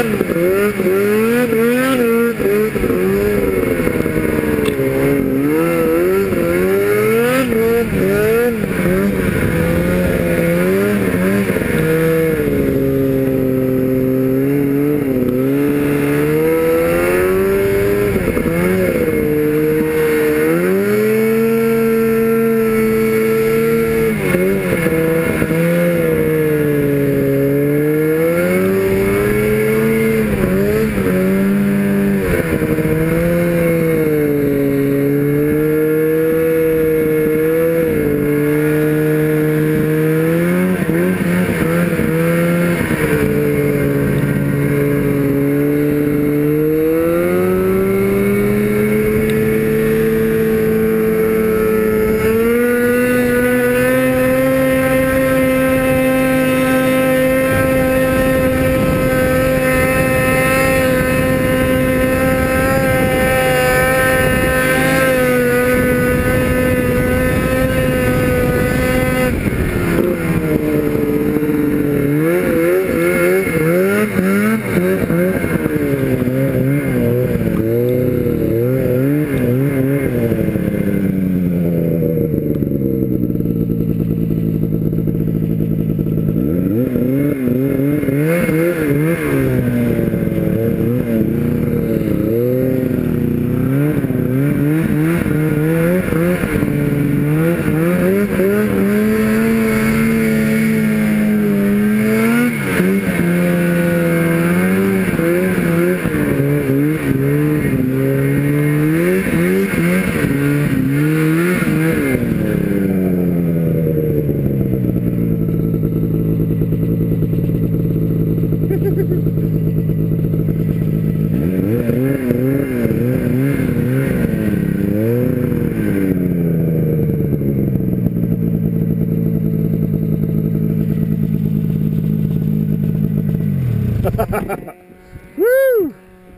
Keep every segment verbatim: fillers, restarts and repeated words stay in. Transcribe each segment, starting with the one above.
Woo!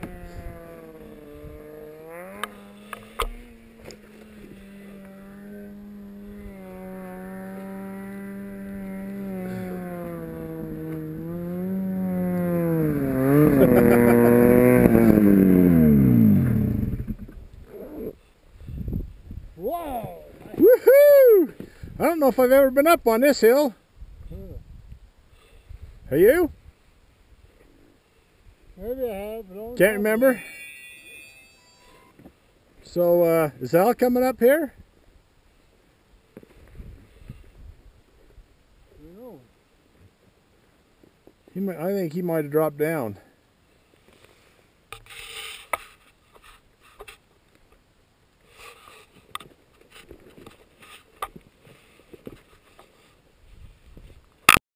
Whoa! Woohoo! I don't know if I've ever been up on this hill. Are you? Maybe I have, but only Can't remember. So, uh, is Al coming up here? No. He might, I think he might have dropped down.